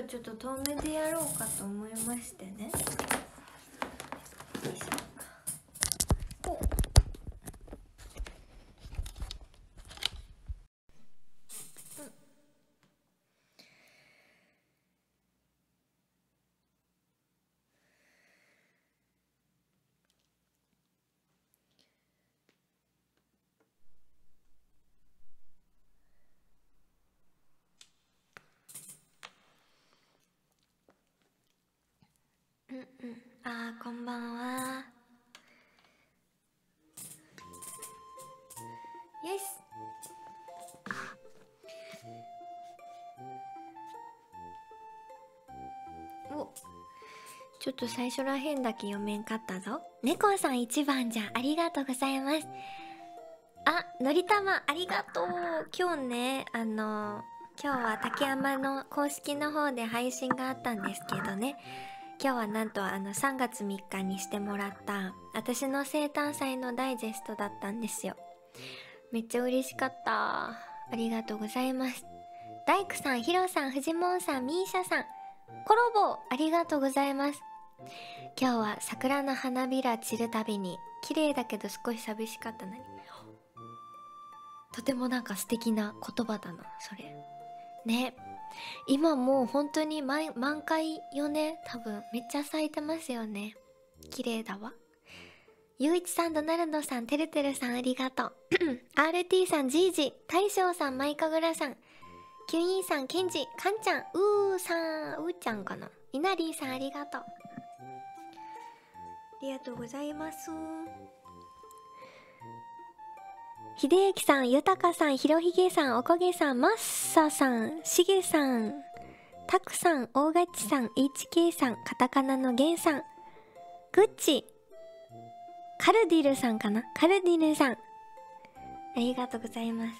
ちょっと遠目でやろうかと思いましてね。よいしょ。おあー、こんばんは。イエス。お、ちょっと最初らへんだけ読めんかったぞ。猫さん一番じゃ、ありがとうございます。あ、のりたまありがとう。今日ね、今日は竹山の公式の方で配信があったんですけどね、今日はなんと3月3日にしてもらった私の生誕祭のダイジェストだったんですよ。めっちゃ嬉しかった。ありがとうございます。大工さん、ヒロさん、フジモンさん、ミーシャさん、コロボありがとうございます。今日は桜の花びら散るたびに綺麗だけど少し寂しかったのに、とてもなんか素敵な言葉だなそれね。今もう本当に満開よね。多分めっちゃ咲いてますよね。綺麗だわ。ゆういちさん、ドナルドさん、てるてるさんありがとうRT さん、ジージ、大将さん、マイカグラさん、キュインさん、ケンジ、カンちゃん、うーさん、うーちゃんかな、イナリーさんありがとう。ありがとうございます。ひでゆきさん、ゆたかさん、ひろひげさん、おこげさん、まっささん、しげさん、たくさん、大がちさん、HK さん、カタカナのげんさん、グッチ、カルディルさんかな、カルディルさん、ありがとうございます。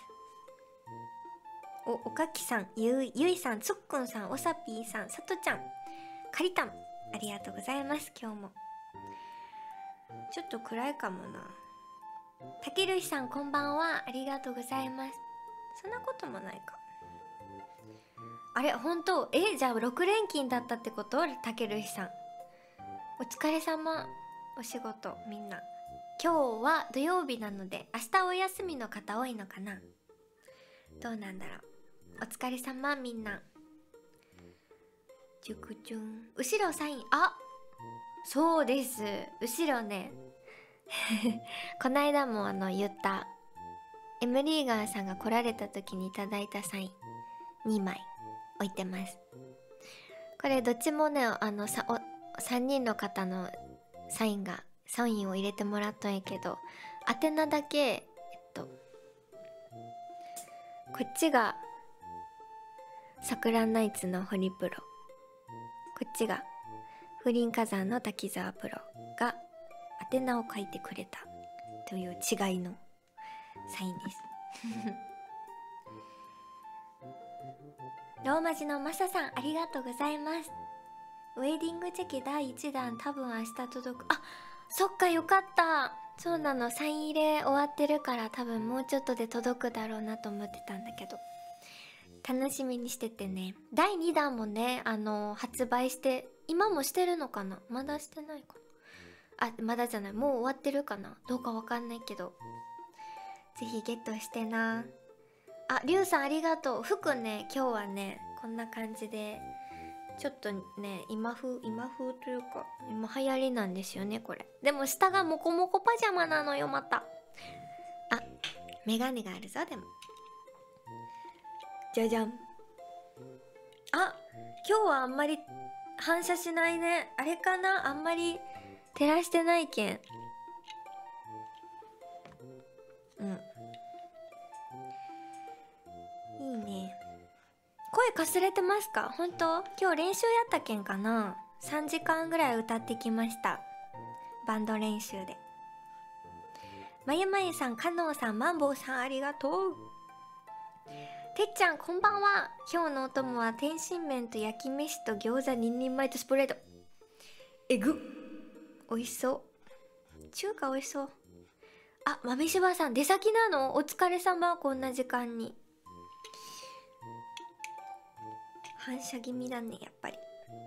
おかきさん、ゆいさん、つっくんさん、おさぴーさん、さとちゃん、かりたん、ありがとうございます。今日もちょっと暗いかもな。たけるひさん、こんばんは。ありがとうございます。そんなこともないか。あれ、本当？じゃあ6連勤だったってこと？たけるひさん、お疲れ様。お仕事みんな。今日は土曜日なので明日お休みの方多いのかな。どうなんだろう。お疲れ様みんな。チュクチュン。後ろサイン。あ、そうです、後ろねこないだも言ったエムリーガーさんが来られた時にいただいたサイン2枚置いてます。これどっちもね、3人の方のサインを入れてもらったんやけど、宛名だけこっちが桜ナイツのホリプロ、こっちが風林火山の滝沢プロが宛名を書いてくれたという違いのサインですローマ字のマサさん、ありがとうございます。ウェディングチェキ第1弾多分明日届く。あ、そっか、よかった。そうなの、サイン入れ終わってるから多分もうちょっとで届くだろうなと思ってたんだけど、楽しみにしててね。第2弾もね、発売して、今もしてるのかな、まだしてないかな。あ、まだじゃない、もう終わってるかな、どうかわかんないけど、ぜひゲットしてな。あ、りゅうさんありがとう。服ね、今日はねこんな感じで、ちょっとね今風というか今流行りなんですよねこれ。でも下がモコモコパジャマなのよまた。あ、メガネがあるぞ。でもじゃじゃん。あ、今日はあんまり反射しないね。あれかな、あんまり照らしてないけん。うん、いいね。声かすれてますか？本当？今日練習やったけんかな。3時間ぐらい歌ってきました、バンド練習で。まゆまゆさん、かのうさん、マンボウさんありがとう。てっちゃんこんばんは。今日のお供は天津麺と焼き飯と餃子2人前とスプレード。えぐっ、おいしそう。中華おいしそう。あ、豆柴さん出先なの？お疲れ様。こんな時間に反射気味だね、やっぱり。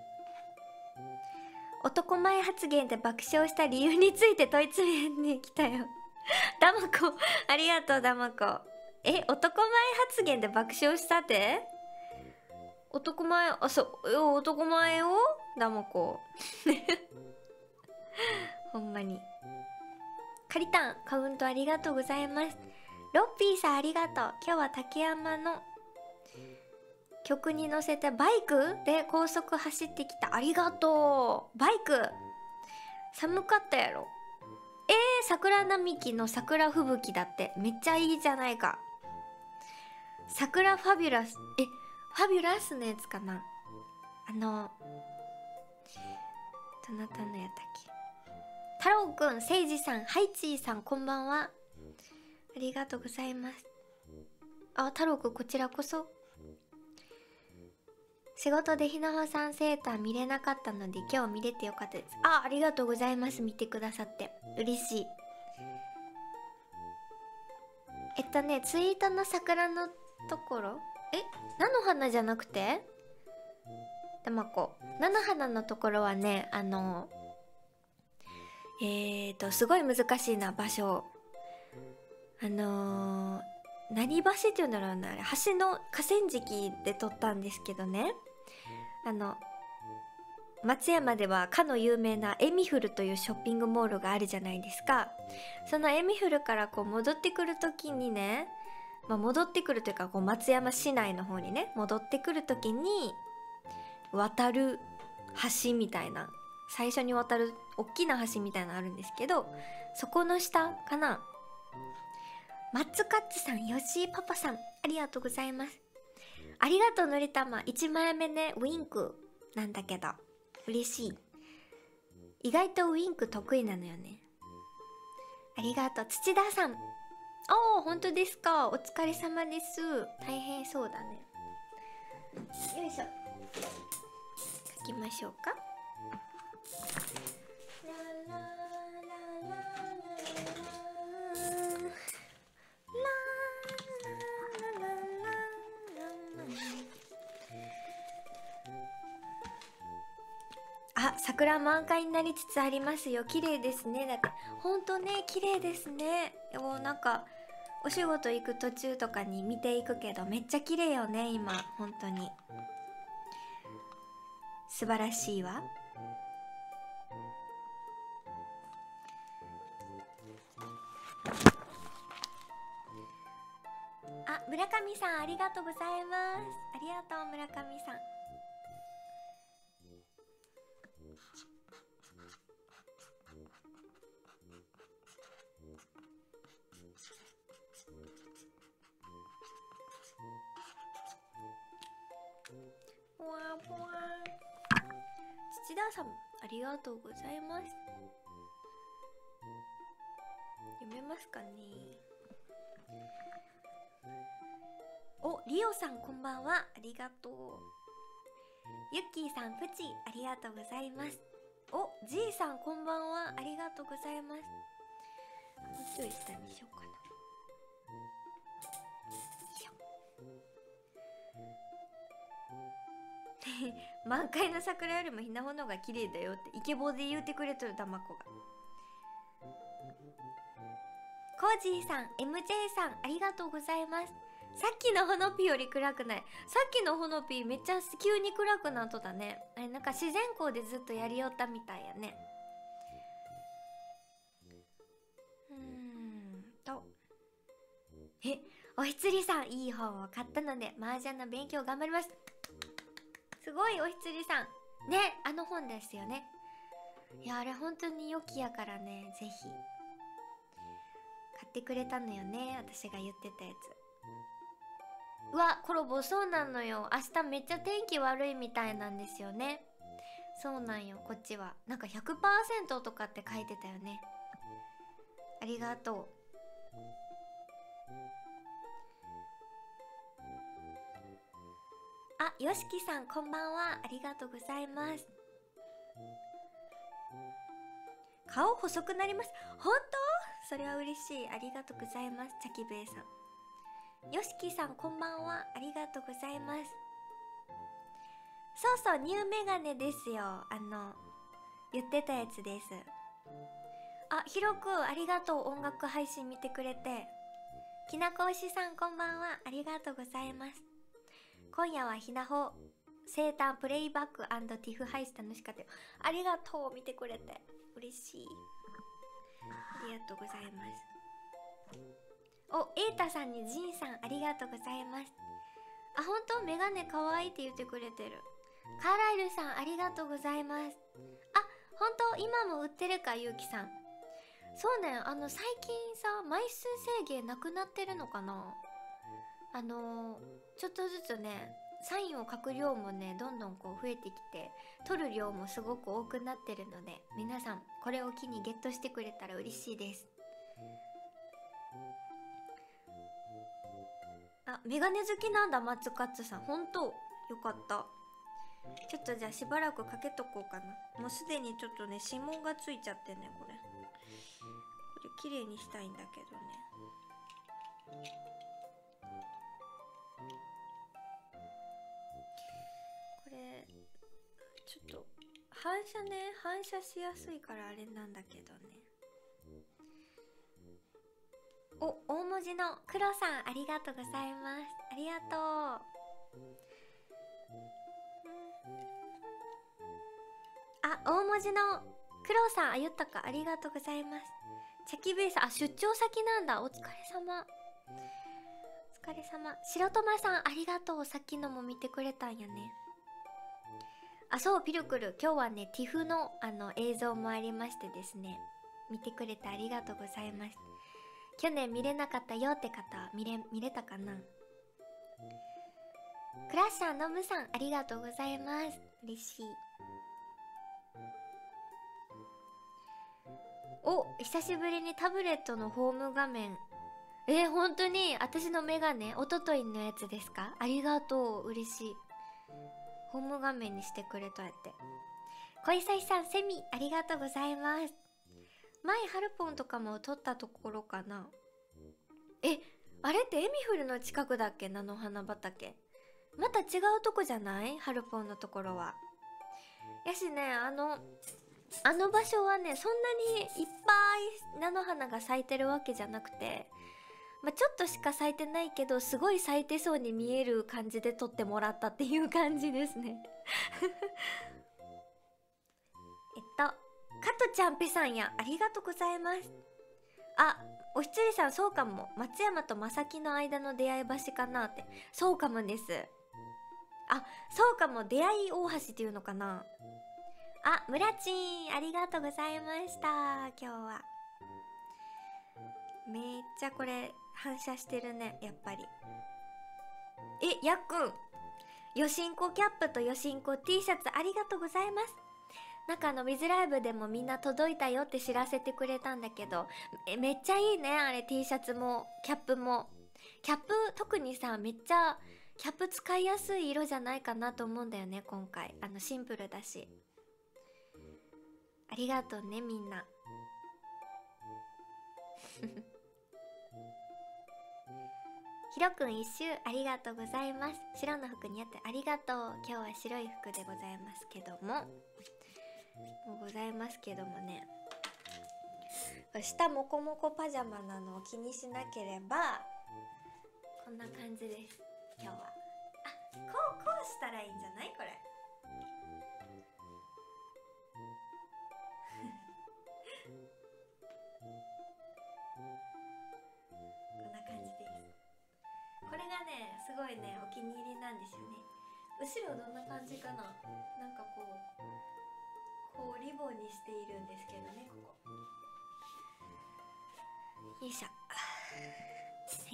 男前発言で爆笑した理由について問い詰めに来たよ。ダマコ、ありがとうダマコ。男前発言で爆笑したって？男前、男前よダマコ。ほんまに。カリタン、カウントありがとうございます。ロッピーさんありがとう。今日は竹山の曲に乗せてバイクで高速走ってきた。ありがとう。バイク寒かったやろ。桜並木の桜吹雪だって。めっちゃいいじゃないか。桜ファビュラス、ファビュラスのやつかな。どなたのやったっけ。太郎くん、せいじさん、ハイチーさん、こんばんは。ありがとうございます。太郎くん、こちらこそ。仕事でひなほさんセーター見れなかったので今日見れてよかったです。ありがとうございます。見てくださって嬉しい。ツイートの桜のところ、菜の花じゃなくてたまこ、菜の花のところはね、すごい難しいな、場所。何橋っていうんだろうな、あれ橋の河川敷で撮ったんですけどね、松山ではかの有名なエミフルというショッピングモールがあるじゃないですか。そのエミフルからこう戻ってくる時にね、戻ってくるというかこう松山市内の方にね戻ってくる時に渡る橋みたいな、最初に渡る大きな橋みたいなのあるんですけど、そこの下かな。マッツカッツさん、ヨッシーパパさん、ありがとうございます。ありがとうのりたま。1枚目ねウインクなんだけど嬉しい。意外とウインク得意なのよね。ありがとう。土田さん、本当ですか。お疲れ様です。大変そうだね。よいしょ、書きましょうか。桜満開になりつつありますよ。綺麗ですね。だってほんとね、綺麗ですね。なんかお仕事行く途中とかに見ていくけどめっちゃ綺麗よね今。本当に素晴らしいわ。村上さんありがとうございます。ありがとう村上さん。土田さんありがとうございます。読めますかね。リオさんこんばんは。ありがとう。ユッキーさん、プチありがとうございます。ジーさんこんばんは。ありがとうございます。もうちょい下にしようかな。満開の桜よりもひなほのが綺麗だよってイケボで言うてくれとるたまこが。コージーさん、 MJ さんありがとうございます。さっきのほのぴより暗くない。さっきのほのぴめっちゃ急に暗くなっとったね。あれなんか自然光でずっとやりよったみたいやね。おひつりさん、いい本を買ったので麻雀の勉強頑張ります。すごい、おひつりさんね、あの本ですよね。いやあれ本当に良きやからね、ぜひ買ってくれたのよね、私が言ってたやつ。うわ、コロボ、そうなのよ。明日めっちゃ天気悪いみたいなんですよね。そうなんよ、こっちはなんか 100% とかって書いてたよね。ありがとう。よしきさんこんばんは。ありがとうございます。顔細くなります。本当？それは嬉しい。ありがとうございます。チャキベイさん、よしきさんこんばんは。ありがとうございます。 そうそう、ニューメガネですよ。言ってたやつです。あ、ひろくんありがとう。音楽配信見てくれて。きなこおしさんこんばんは。ありがとうございます。今夜はひなほ生誕プレイバック&ティフ配信楽しかったよ。ありがとう。見てくれて嬉しい。ありがとうございます。お、エータさんにジンさんありがとうございます。あ、本当メガネかわいいって言ってくれてる。カーライルさんありがとうございます。あ、本当今も売ってるか、ゆうきさん。そうね、最近さ、枚数制限なくなってるのかな。ちょっとずつね、サインを書く量もね、どんどんこう増えてきて、取る量もすごく多くなってるので、皆さんこれを機にゲットしてくれたら嬉しいです。あ、メガネ好きなんだ、松勝さん。ほんとよかった。ちょっとじゃあしばらくかけとこうかな。もうすでにちょっとね、指紋がついちゃってね、これ綺麗にしたいんだけどね。これちょっと反射しやすいからあれなんだけどね。お、大文字の黒さんありがとうございます。ありがとう。あ、大文字の黒さん、あ、言ったか、ありがとうございます。チャキベース、あ、出張先なんだ。お疲れ様。お疲れ様。白玉さんありがとう。さっきのも見てくれたんやね。あ、そう、ピルクル、今日はね、ティフの映像もありましてですね、見てくれてありがとうございます。去年見れなかったよって方、見れたかな。クラッシャーのぶさんありがとうございます。嬉しい。お、久しぶりにタブレットのホーム画面。本当に私のメガネ、おとといのやつですか？ありがとう、嬉しい。ホーム画面にしてくれたって。小潔さん、セミありがとうございます。前ハルポンとかも撮ったところかな。あれってエミフルの近くだっけ？菜の花畑。また違うとこじゃない？ハルポンのところは。やしね、あの場所はね、そんなにいっぱい菜の花が咲いてるわけじゃなくて、ちょっとしか咲いてないけど、すごい咲いてそうに見える感じで撮ってもらったっていう感じですね。加トちゃんぺさんや、ありがとうございます。あ、おひつりさん、そうかも。松山と正木の間の出会い橋かなって。そうかもです。あ、そうかも。出会い大橋っていうのかな。あ、ムラチンありがとうございました。今日はめっちゃこれ反射してるね、やっぱり。やっくん、よしんこキャップとよしんこ T シャツありがとうございます。なんかウィズライブでもみんな届いたよって知らせてくれたんだけど、めっちゃいいね、あれ。 T シャツもキャップも。キャップ特にさ、めっちゃキャップ使いやすい色じゃないかなと思うんだよね、今回。シンプルだし。ありがとうね、みんな。ひろくん一周ありがとうございます。白の服似合ってありがとう。今日は白い服でございますけども。ね。下モコモコパジャマなのを気にしなければ、こんな感じです、今日は。あ、こうしたらいいんじゃない？これ。こんな感じです。これがね、すごいね、お気に入りなんですよね。後ろどんな感じかな。なんかこうリボンにしているんですけどね、ここ。よいしょ。はい。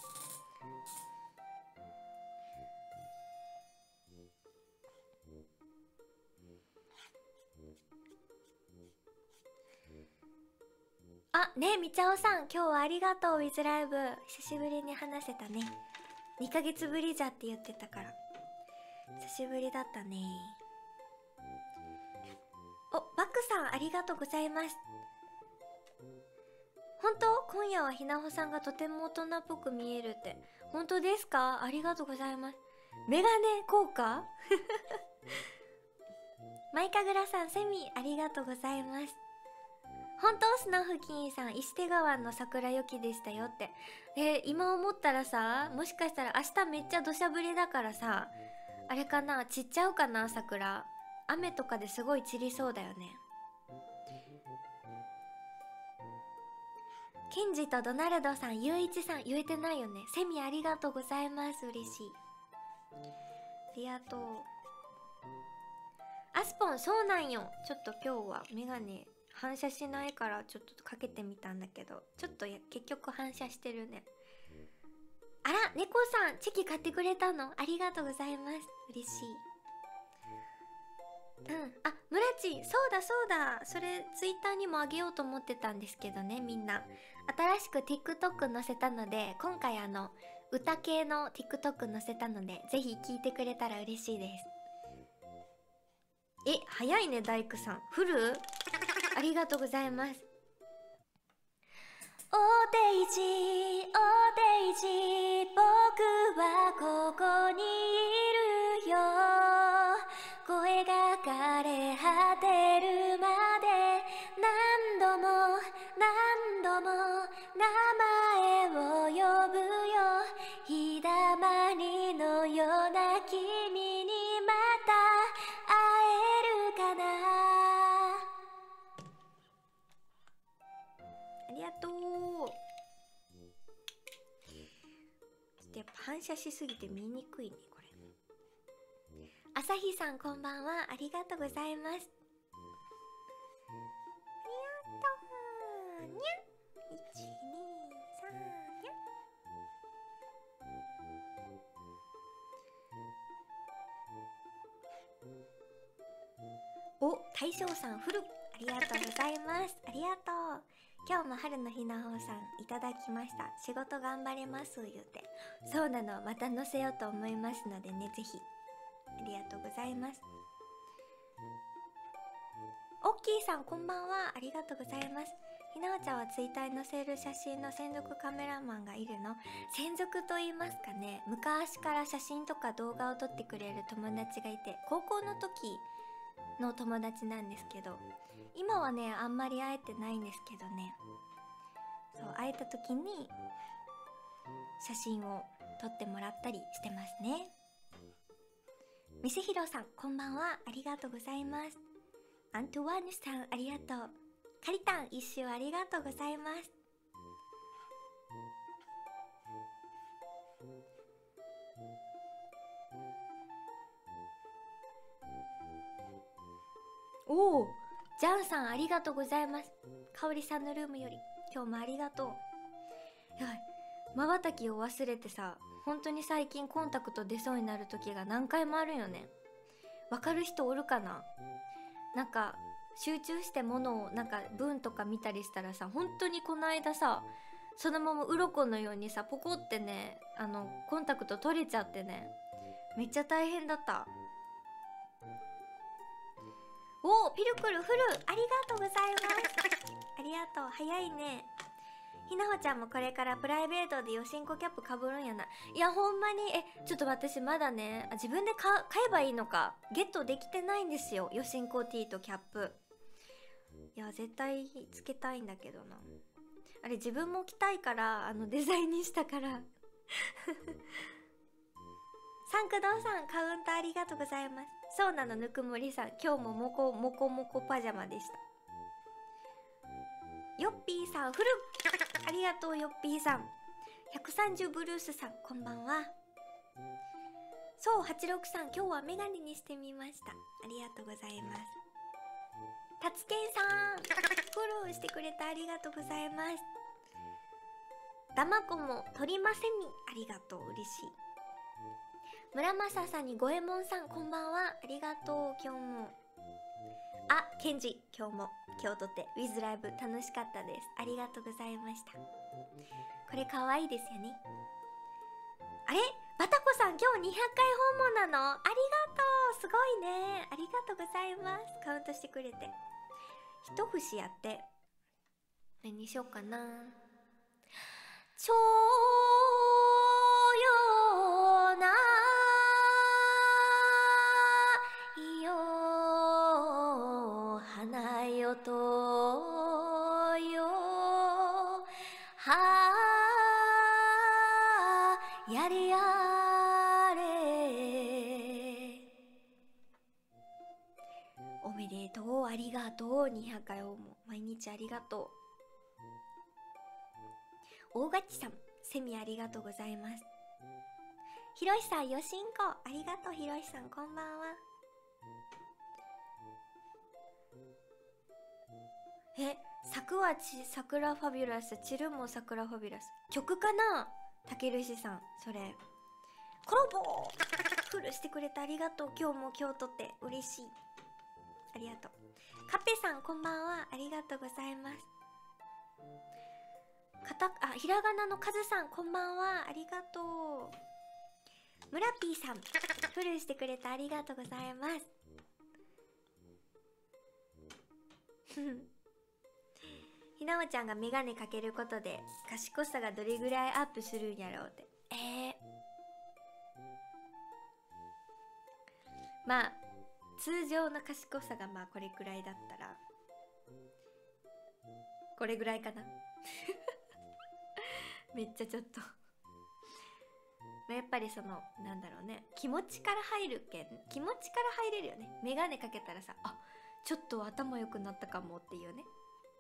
あ、ね、みちゃおさん、今日はありがとう、ウィズライブ。久しぶりに話せたね。2ヶ月ぶりじゃって言ってたから。久しぶりだったね。お、バックさん、ありがとうございます。本当？今夜はひなほさんがとても大人っぽく見えるって。本当ですか？ありがとうございます。メガネ効果マイカグラさん、セミありがとうございます。本当スナフキンさん、石手川の桜良きでしたよって。今思ったらさ、もしかしたら明日めっちゃ土砂降りだからさ、あれかな、散っちゃうかな、桜。雨とかですごい散りそうだよね。ケンジとドナルドさん、ゆういちさん、言えてないよね。セミありがとうございます。嬉しい。ありがとう。アスポン、そうなんよ。ちょっと今日はメガネ反射しないからちょっとかけてみたんだけど、ちょっと結局反射してるね。あら、猫さん、チェキ買ってくれたの？ありがとうございます。嬉しい。あ、ムラチン、そうだそうだ。それ、ツイッターにもあげようと思ってたんですけどね、みんな。新しく TikTok 載せたので、今回歌系の TikTok 載せたので、ぜひ聞いてくれたら嬉しいです。早いね、大工さん。フル？ありがとうございます。おデイジー、おデイジー、僕はここにいるよ。声が枯れ果てるまで何度も何度も名前を呼ぶよ。日だまりのような君にまた会えるかな。ありがとう。ちょっとやっぱ反射しすぎて見にくいね、これ。朝日さん、こんばんは。ありがとうございます。ありがとう。にゃ。1、2、3、にゃ。お、大将さん、フル。ありがとうございます。ありがとう。今日も春のひなほうさんいただきました。仕事頑張れます言うて。そうなの、また載せようと思いますのでね、ぜひ。ありがとうございます。オッキーさん、こんばんは。ありがとうございます。ひなおちゃんはツイッターに載せる写真の専属カメラマンがいるの？専属と言いますかね、昔から写真とか動画を撮ってくれる友達がいて、高校の時の友達なんですけど、今はねあんまり会えてないんですけどね。そう、会えた時に写真を撮ってもらったりしてますね。みせひろさん、こんばんは。ありがとうございます。アントワーヌさん、ありがとう。カリタン、一周ありがとうございます。おお、ジャンさん、ありがとうございます。かおりさんのルームより今日もありがとう。やばい、まばたきを忘れてさ、本当に最近コンタクト出そうになる時が何回もあるよね。わかる人おるかな？なんか集中してものをなんか文とか見たりしたらさ、本当にこの間さ、そのまま鱗のようにさポコってね、コンタクト取れちゃってね、めっちゃ大変だった。おー、ピルクルフル、ありがとうございますありがとう、早いね。ひなほちゃんもこれからプライベートでよしんこキャップかぶるんやな。いやほんまに、ちょっと私まだね、自分で買えばいいのかゲットできてないんですよ、よしんこ T とキャップ。いや絶対つけたいんだけどな。あれ自分も着たいからデザインにしたからサンクドーさん、カウンターありがとうございます。そうなの、ぬくもりさん、今日ももこもこパジャマでした。ヨッピーさん、フルありがとう、ヨッピーさん。130ブルースさん、こんばんは。そう、86さん、今日はメガネにしてみました。ありがとうございます。たつけんさん、フォローしてくれてありがとうございます。だまこもとりませみ、ありがとう、嬉しい。村正さんにごえもんさん、こんばんは。ありがとう、今日も。あ、ケンジ、今日とってウィズライブ楽しかったです。ありがとうございました。これ可愛いですよね。あれ、バタコさん、今日200回訪問なの？ありがとう、すごいね。ありがとうございます。カウントしてくれて。一節やって。何にしようかな。ちょうようなやれやれ。おめでとう、ありがとう。200回をも毎日ありがとう。大勝ちさん、セミありがとうございます。ひろしさん、よしんこありがとう。ひろしさんこんばんは。桜ファビュラス、チルも桜ファビュラス。曲かな、たけるしさん。それコラボフルしてくれてありがとう。今日とって嬉しい。ありがとう。カペさんこんばんは、ありがとうございます。ひらがなのカズさんこんばんは、ありがとう。ムラピーさんフルしてくれてありがとうございます。ひなおちゃんがメガネかけることで賢さがどれぐらいアップするんやろうって。まあ通常の賢さがまあこれくらいだったらこれぐらいかな。めっちゃちょっとやっぱりそのなんだろうね、気持ちから入るけん、気持ちから入れるよね。メガネかけたらさ、あ、ちょっと頭良くなったかもっていうね。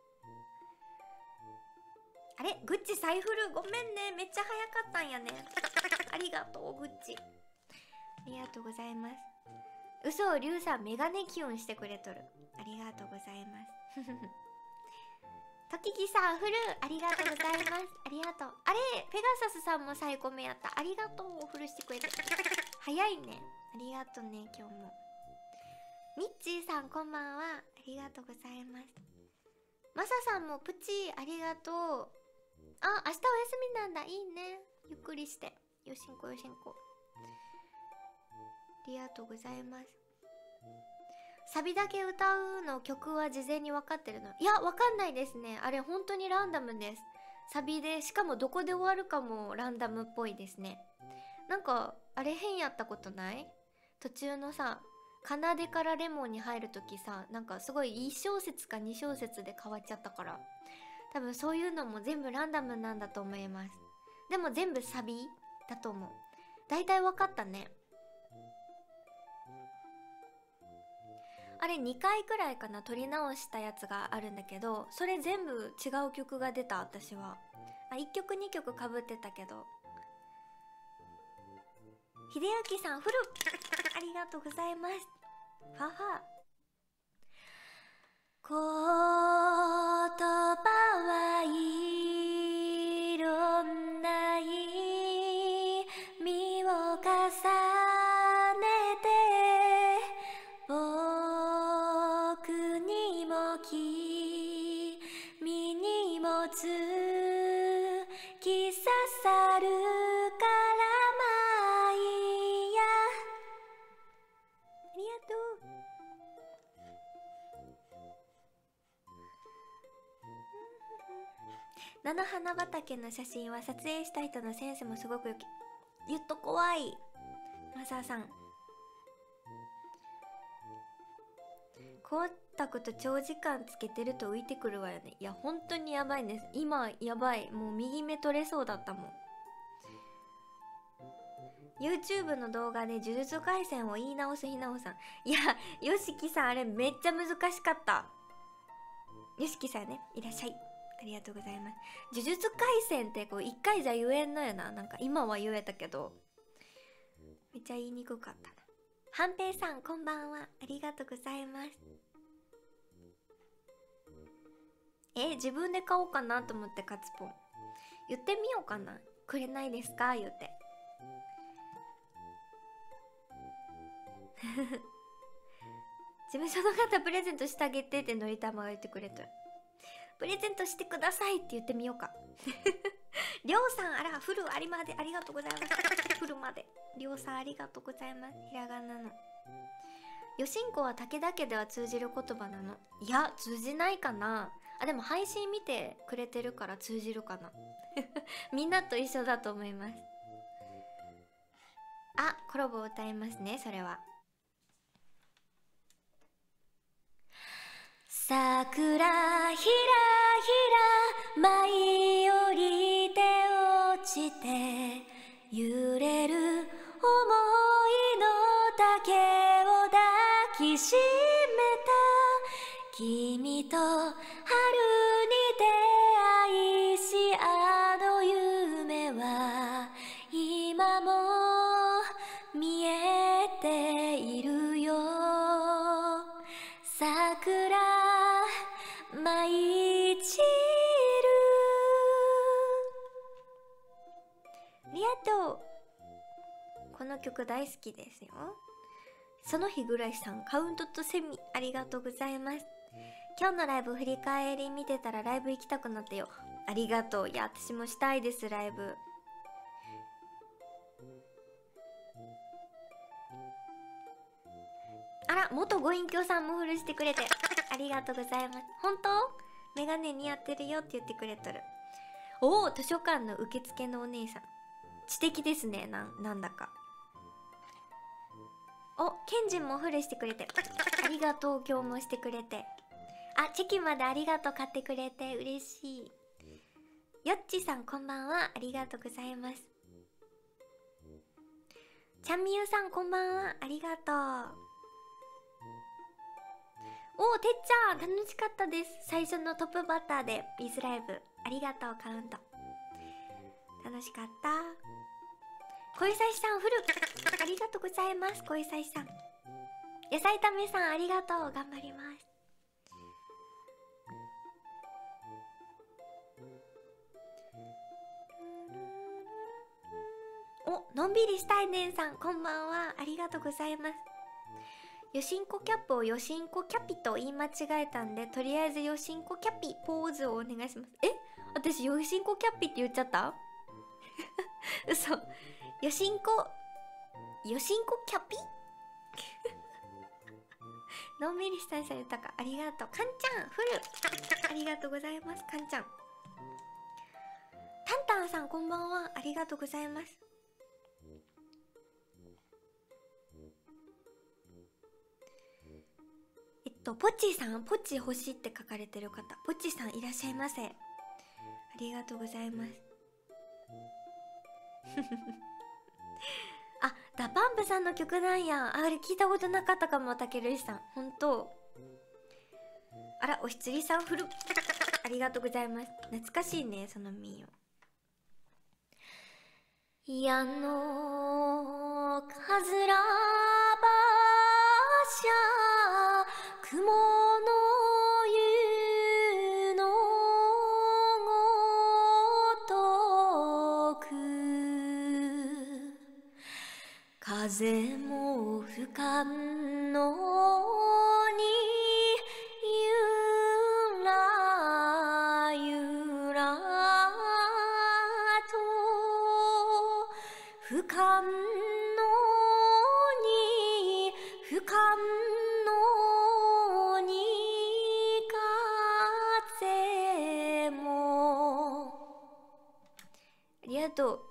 あれ、グッチサイフルごめんね、めっちゃ早かったんやね。ありがとうグッチ、ありがとうございます。嘘をリュウさんメガネキュンしてくれとる、ありがとうございます。トキキさんフルありがとうございます。ありがとう。あれ、ペガサスさんもサイコメやった、ありがとう。フルしてくれて早いね、ありがとうね。今日もミッチーさんこんばんは、ありがとうございます。マサさんもプチありがとう。あ、明日お休みなんだ、いいね。ゆっくりして、よしんこよしんこ、ありがとうございます。サビだけ歌うの曲は事前に分かってるの？いや、分かんないですね。あれ本当にランダムです。サビで、しかもどこで終わるかもランダムっぽいですね。なんかあれ変やったことない？途中のさ、奏でからレモンに入るときさ、なんかすごい1小節か2小節で変わっちゃったから、多分そういうのも全部ランダムなんだと思います。でも全部サビだと思う。だいたい分かったね。あれ2回くらいかな、撮り直したやつがあるんだけど、それ全部違う曲が出た。私は1曲2曲かぶってたけど。秀明さんフルありがとうございます。はは。言葉はいろんな意味を重ねて僕にも君にも突き刺さるからまあいいや。ありがとう。菜の花畑の写真は撮影した人のセンスもすごくよき、言っと怖い。マサさん、コンタクト長時間つけてると浮いてくるわよね。いや本当にやばいです。今やばい、もう右目取れそうだったもん。 YouTube の動画で呪術廻戦を言い直すひなおさん。いや、よしきさんあれめっちゃ難しかった。よしきさんね、いらっしゃい、ありがとうございます。呪術廻戦ってこう一回じゃ言えんのよな。なんか今は言えたけどめっちゃ言いにくかったな。はんぺいさんこんばんは、ありがとうございます。自分で買おうかなと思って、カツポン言ってみようかな。くれないですか言って。事務所の方プレゼントしてあげてってのりたまが言ってくれた。プレゼントしてくださいって言ってみようか。りょうさん、あらフルありまでありがとうございます。フルまでりょうさんありがとうございます。ひらがなのよしんこは武田家では通じる言葉なの？いや通じないかな。あ、でも配信見てくれてるから通じるかな。みんなと一緒だと思います。あ、コラボ歌いますね。それは桜ひらひら舞い降りて落ちて揺れる想いの丈を抱きしめた君と春に出会いしあの夢は今も見えているよ桜舞い散るありがとう。この曲大好きですよ。その日暮らしさん、カウントとセミありがとうございます。今日のライブ振り返り見てたらライブ行きたくなったよ。ありがとう。いや私もしたいです、ライブ。あら、元ご隠居さんもフルしてくれてありがとうございます。本当？メガネ似合ってるよって言ってくれとる。おお、図書館の受付のお姉さん知的ですね。なんだか。お、ケンジンもフルしてくれてありがとう。今日もしてくれて。あ、チェキまでありがとう。買ってくれて嬉しい。よっちさんこんばんは。ありがとうございます。ちゃんみゆさんこんばんは。ありがとう。おー、てっちゃん楽しかったです。最初のトップバッターでビズライブありがとう。カウント楽しかった。恋さしさんフルありがとうございます。恋さしさん、野菜ためさんありがとう。頑張ります。お、のんびりしたいねんさんこんばんは。ありがとうございます。よしんこキャップをよしんこキャピと言い間違えたんで、とりあえずよしんこキャピポーズをお願いします。え、私よしんこキャピって言っちゃった嘘。よしんこキャピのんびりしたいされたか。ありがとう。かんちゃんフルありがとうございます。かんちゃん。タンタンさんこんばんは。ありがとうございます。ポッチーさん、ポッチー欲しいって書かれてる方、ポッチーさんいらっしゃいませ。ありがとうございます。あ、ダパンプさんの曲なんや。あれ聞いたことなかったかも。たけるしさん本当。あら、おひつりさんフルありがとうございます。懐かしいね、その民謡。矢のかずらばしゃ雲の湯のごとく風も吹かんのにゆらゆらと吹かんのに吹かんのに風も。ありがとう。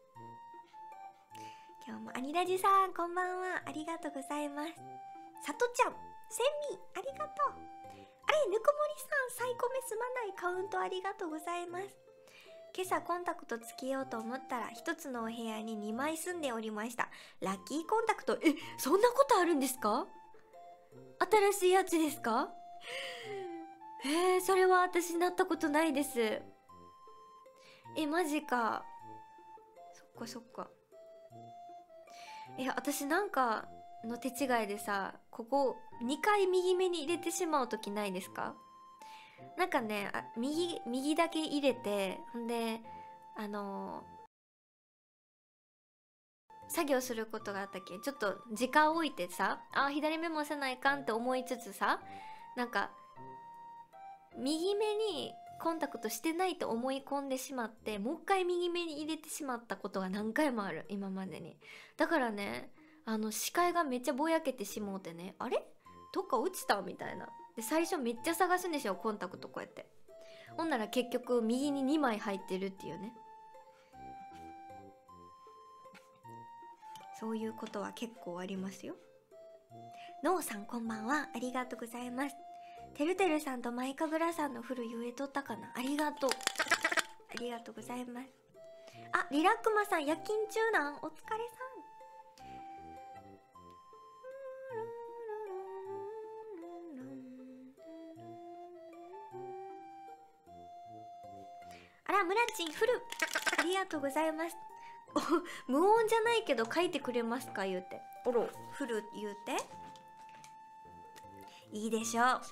今日もアニラジさんこんばんは。ありがとうございます。さとちゃん、セミありがとう。あれ、ぬくもりさん、サイコメすまないカウントありがとうございます。今朝コンタクトつけようと思ったら一つのお部屋に2枚住んでおりました。ラッキーコンタクト。え、そんなことあるんですか？新しいやつですか？それは私なったことないです。え、マジか。そっかそっか。私なんかの手違いでさ、ここ2回右目に入れてしまう時ないですか？なんかね、右だけ入れて、ほんで作業することがあったっけ、ちょっと時間置いてさ、左目もせないかんって思いつつさ、なんか右目にコンタクトしてないと思い込んでしまって、もう一回右目に入れてしまったことが何回もある、今までに。だからね、視界がめっちゃぼやけてしもうてね、あれどっか落ちたみたいな。で最初めっちゃ探すんですよ、コンタクトこうやって。ほんなら結局右に2枚入ってるっていうね。そういうことは結構ありますよ。ノーさんこんばんは。ありがとうございます。てるてるさんとマイカブラさんのフル言えとったかな。ありがとうありがとうございます。 あ、リラックマさん夜勤中なん？お疲れさん。あら、ムラチンフルありがとうございます。無音じゃないけど書いてくれますか言うて。おろ、フル言うて。いいでしょう。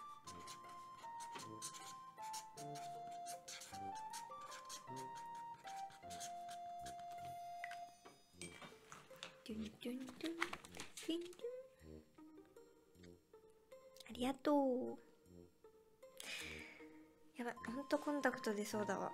ありがとう。やばい、ほんとコンタクト出そうだわ。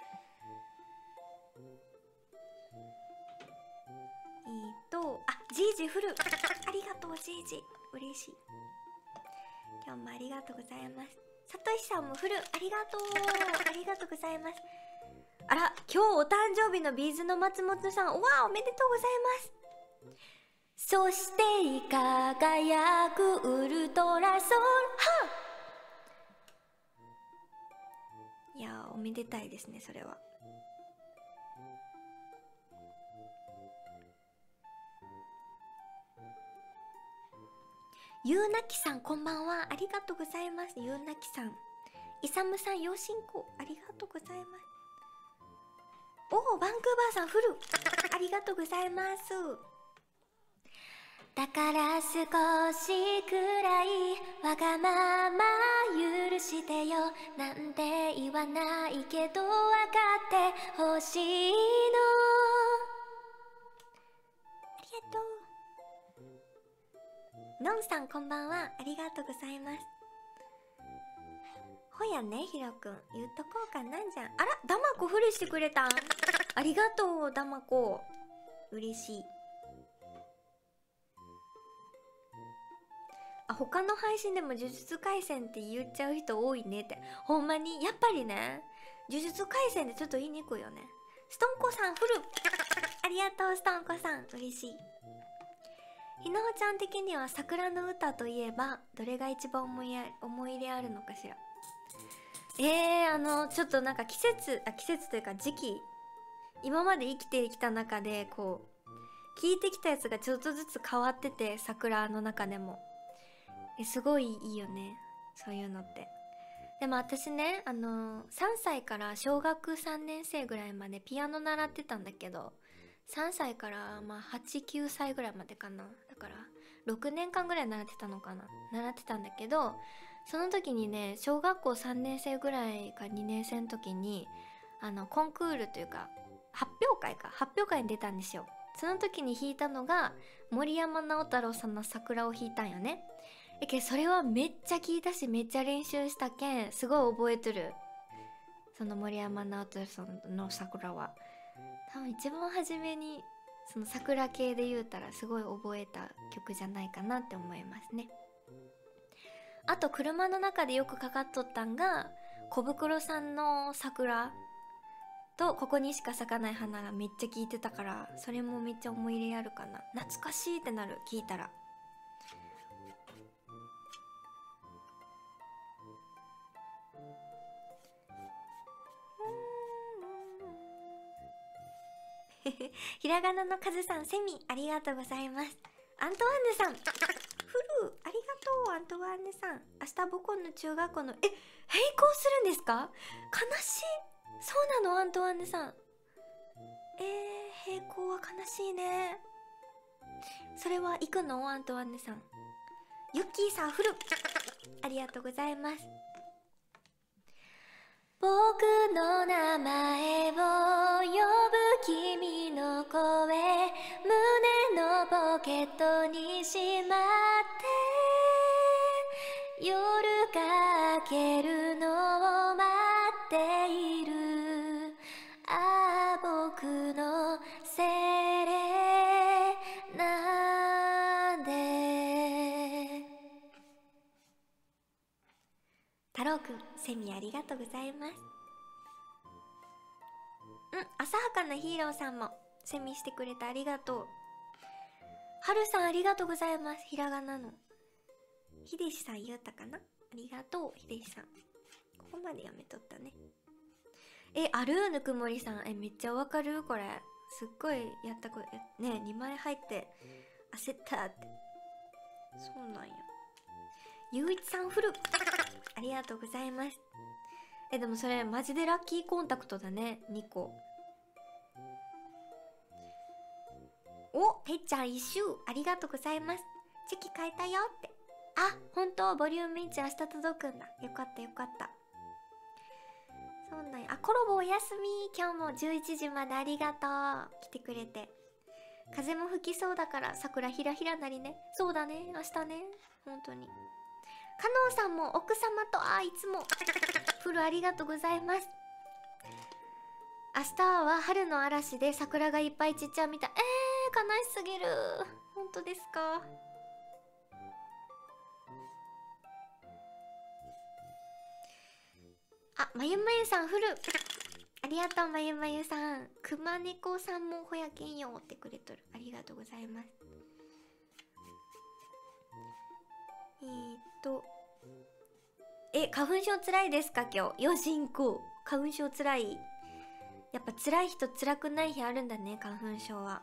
ジージフルありがとうジージ、嬉しい。今日もありがとうございます。さとしさんもフルありがとうありがとうございます。あら、今日お誕生日のビーズの松本さん、わあおめでとうございます。そして輝くウルトラソウル、いやおめでたいですね、それは。ゆうなきさん、こんばんは。ありがとうございます。ゆうなきさん。いさむさん、ようしんこ。ありがとうございます。おお、バンクーバーさん、フル。ありがとうございます。だから少しくらいわがまま許してよなんて言わないけどわかってほしいの。ありがとう。のんさん、こんばんは。ありがとうございます。ほやね、ひろくん。言っとこうかなんじゃん。あら、ダマコフルしてくれたん。ありがとう、ダマコ。嬉しい。あ、他の配信でも呪術廻戦って言っちゃう人多いねって。ほんまにやっぱりね、呪術廻戦ってちょっと言いにくいよね。ストンコさん、フルありがとう、ストンコさん。嬉しい。ひなほちゃん的には桜の歌といえばどれが一番思い入れあるのかしら。ちょっとなんか季節というか時期、今まで生きてきた中でこう聞いてきたやつがちょっとずつ変わってて、桜の中でもすごいいいよね、そういうのって。でも私ね、3歳から小学3年生ぐらいまでピアノ習ってたんだけど、3歳から8、9歳ぐらいまでかな。だから6年間ぐらい習ってたのかな。習ってたんだけど、その時にね、小学校3年生ぐらいか2年生の時にコンクールというか発表会に出たんですよ。その時に弾いたのが森山直太朗さんの桜を弾いたんよね。それはめっちゃ聞いたし、めっちゃ練習したけんすごい覚えてる。その森山直太朗さんの桜は多分一番初めにその桜系で言うたらすごい覚えた曲じゃないかなって思いますね。あと車の中でよくかかっとったんが小袋さんの桜とここにしか咲かない花がめっちゃ聴いてたから、それもめっちゃ思い入れあるかな。懐かしいってなる、聞いたら。ひらがなのカズさん、セミありがとうございます。アントワーヌさん、フルありがとう。アントワーヌさん、明日母校の中学校の並行するんですか？悲しい。そうなの？アントワーヌさん、並行は悲しいね。それは行くの？アントワーヌさん。ユッキーさん、フルありがとうございます。僕の名前を呼ぶ君の声、胸のポケットにしまって夜が明けるのを待っている。ああ僕のセレナデ。太郎くん、セミありがとうございます。浅はかなヒーローさんもセミしてくれてありがとう。はるさんありがとうございます。ひらがなのひでしさん言うたかな。ありがとうひでしさん。ここまで読めとったね。 あるぬくもりさん。めっちゃわかるこれ。すっごいやったこれ。ね、2枚入って焦ったって。そうなんや。ゆういちさんフルありがとうございます。でもそれマジでラッキーコンタクトだね、2個。お、ぺっちゃん一周ありがとうございます。チェキ変えたよって。あ、本当ボリューム1明日届くんだ。よかったよかった。そうなんや。コロボおやすみ。今日も11時までありがとう。来てくれて。風も吹きそうだから桜ひらひらなりね。そうだね、明日ね。本当に。加納さんも奥様といつもフルありがとうございます。明日は春の嵐で桜がいっぱい散っちゃうみたい。悲しすぎる。本当ですか。まゆまゆさんフルありがとう。まゆまゆさん、くまねこさんもほやけんよってくれとる。ありがとうございます。花粉症つらいですか今日。よしんこ花粉症つらい。やっぱ辛い人辛くない日あるんだね、花粉症は。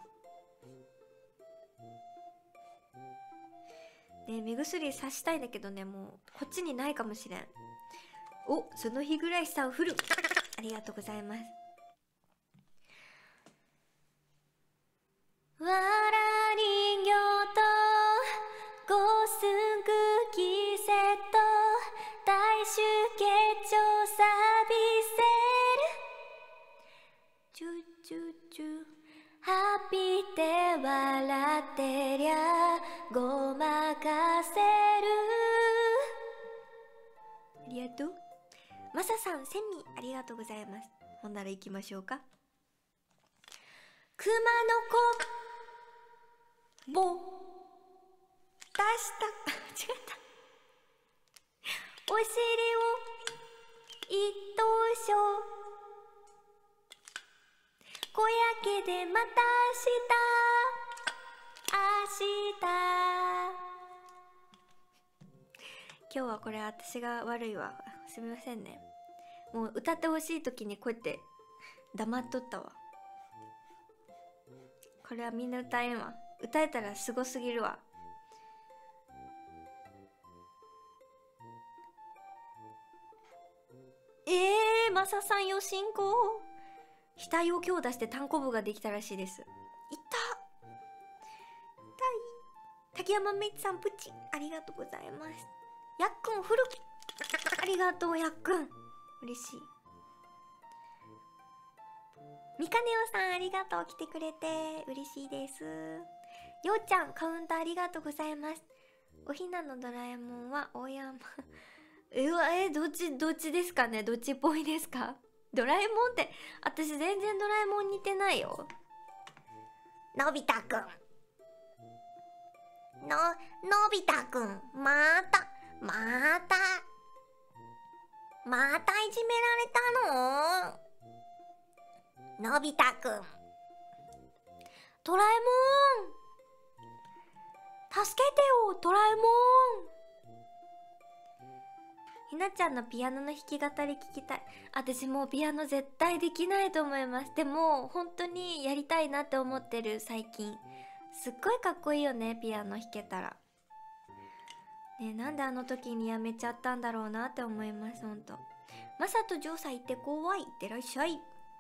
ね、目薬さしたいんだけどね、もうこっちにないかもしれん。その日ぐらいさんフルありがとうございます。わら人形とゴスンクキセット大集結調サビセルチュチュチュハッピーで笑ってりゃごまかせる。ありがとう。マサさんセミありがとうございます。ほんなら行きましょうか。熊の子ぼ出した違った。お尻を一等賞小焼けでまた明日今日はこれ私が悪いわ。すみませんね。もう歌ってほしい時にこうやって黙っとったわ。これはみんな歌えんわ。歌えたらすごすぎるわ。マサさんよしんこ額を今日出して単行部ができたらしいです。痛い竹山めいさんプチありがとうございます。やっくんフルありがとうやっくん嬉しい。みかねおさんありがとう来てくれて嬉しいです。ようちゃんカウンターありがとうございます。おひなのドラえもんは大山どっちですかね。どっちっぽいですか。ドラえもんって私全然ドラえもん似てないよ。のび太くんのび太くんまたいじめられたの。のび太くんドラえもん助けてよドラえもん。ひなちゃんのピアノの弾き語り聞きたい。私もうピアノ絶対できないと思います。でも本当にやりたいなって思ってる最近。すっごいかっこいいよねピアノ弾けたらね。なんであの時にやめちゃったんだろうなって思います。ほんとマサとジョーさん行ってこい。行ってらっしゃい。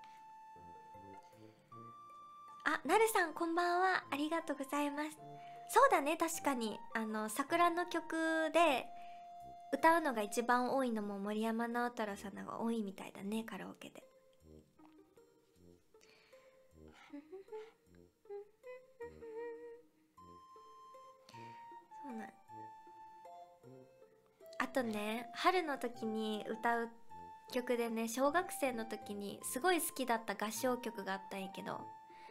なるさんこんばんはありがとうございます。そうだね、確かに桜の曲で歌うのが一番多いのも森山直太朗さんのが多いみたいだね、カラオケで。そうなん。あとね、春の時に歌う曲でね、小学生の時にすごい好きだった合唱曲があったんやけど、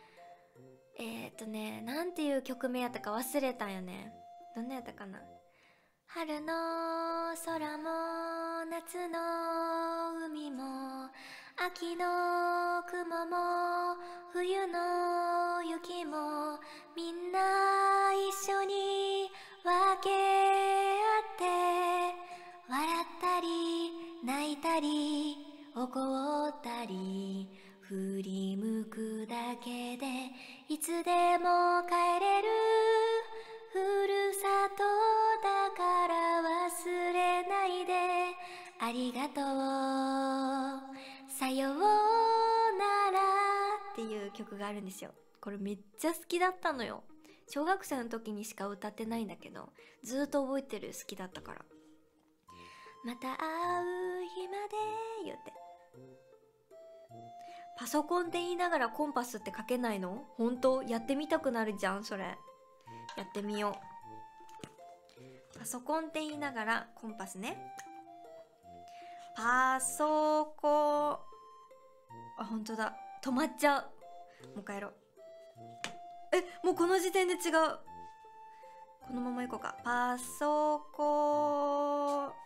なんていう曲名やったか忘れたんよね。どんなやったかな。春の空も夏の海も秋の雲も冬の雪もみんな一緒に分け合って笑ったり泣いたり怒ったりり振り向くだけでいつでも帰れるふるさとだから忘れないでありがとうさようならっていう曲があるんですよ。これめっちゃ好きだったのよ。小学生の時にしか歌ってないんだけどずっと覚えてる。好きだったから。また会う日まで言って、パソコンって言いながらコンパスって書けないの？本当やってみたくなるじゃんそれ。やってみよう。パソコンって言いながらコンパスね。パソコン、あ、本当だ、止まっちゃう。もう一回やろう。もうこの時点で違う。このままいこうか。パソコン本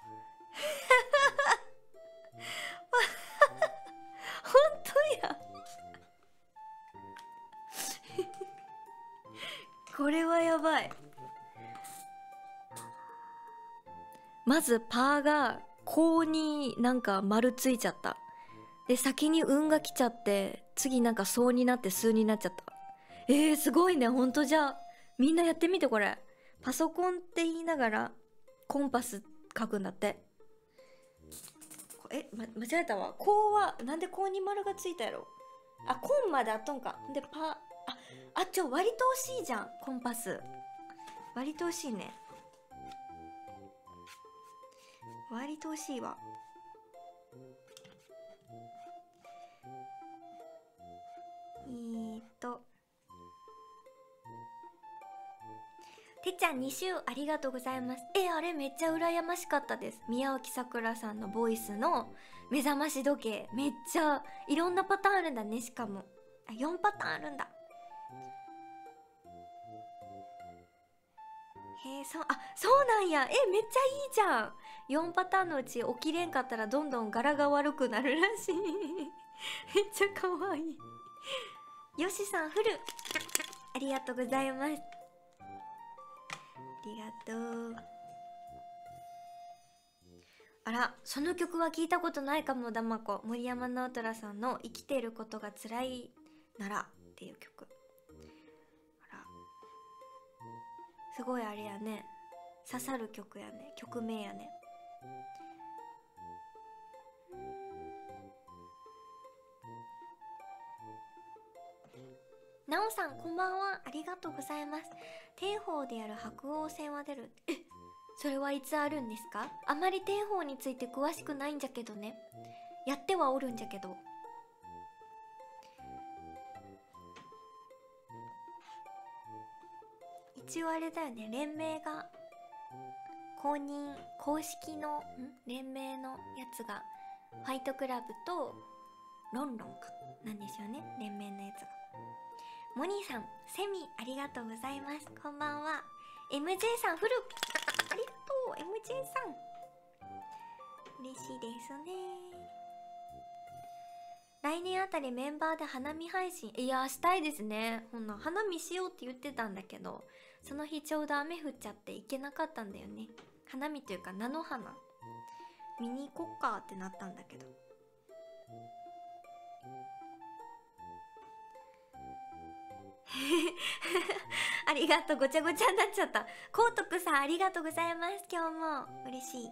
当やこれはやばい。まずパーがこうになんか丸ついちゃった。で先に運が来ちゃって次なんかそうになって数になっちゃった。すごいね。ほんと。じゃあみんなやってみて。これパソコンって言いながらコンパス書くんだって。間違えたわ。こうはなんでこうに丸がついたやろ。あ、コンまであっとんか。で割と惜しいじゃん。コンパス割と惜しいね。割と惜しいわ。てっちゃん2週ありがとうございます。あれめっちゃ羨ましかったです。宮脇さくらさんのボイスの目覚まし時計、めっちゃいろんなパターンあるんだね。しかも4パターンあるんだ。そうなんや。めっちゃいいじゃん。4パターンのうち起きれんかったらどんどん柄が悪くなるらしいめっちゃかわいい。よしさんフルありがとうございます。ありがとう。あら、その曲は聞いたことないかも。だまこ、森山直太朗さんの生きていることが辛いならっていう曲。あら、すごいあれやね。刺さる曲やね。曲名やね。なおさんこんばんは。ありがとうございます。天宝でやる白王戦は出る。それはいつあるんですか？あまり天宝について詳しくないんじゃけどね。やってはおるんじゃけど。一応あれだよね。連盟が公認、公式の連盟のやつがファイトクラブとロンロンかなんですよね。連盟のやつが。モニーさん、セミありがとうございます。こんばんは。MJ さんフルありがとう。 MJ さん嬉しいですね。来年あたりメンバーで花見配信、いやしたいですね。ほんな花見しようって言ってたんだけど、その日ちょうど雨降っちゃって行けなかったんだよね。花見というか菜の花見に行こっかってなったんだけど。ありがとう。ごちゃごちゃになっちゃった。コートクさんありがとうございます。今日も嬉しい。